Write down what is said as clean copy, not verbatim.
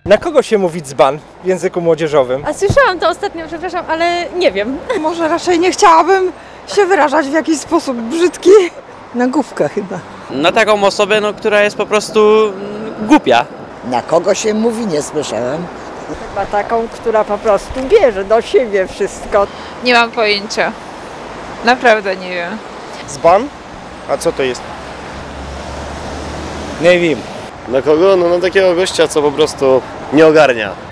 Na kogo się mówi dzban w języku młodzieżowym? A słyszałam to ostatnio, przepraszam, ale nie wiem. Może raczej nie chciałabym się wyrażać w jakiś sposób brzydki. Na główkę chyba. Na taką osobę, która jest po prostu głupia. Na kogo się mówi, nie słyszałem. Chyba taką, która po prostu bierze do siebie wszystko. Nie mam pojęcia. Naprawdę nie wiem. Dzban? A co to jest? Nie wiem. Na kogo? No na takiego gościa, co po prostu nie ogarnia.